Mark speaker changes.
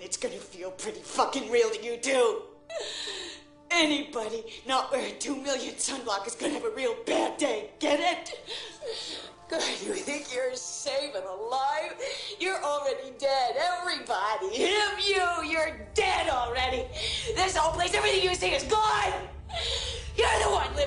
Speaker 1: it's gonna feel pretty fucking real to you, too. Anybody not wearing 2 million sunblock is gonna have a real bad day. Get it? God, you think you're safe and alive? You're already dead. Everybody. Him, you're dead already. This whole place, everything you see is gone. You're the one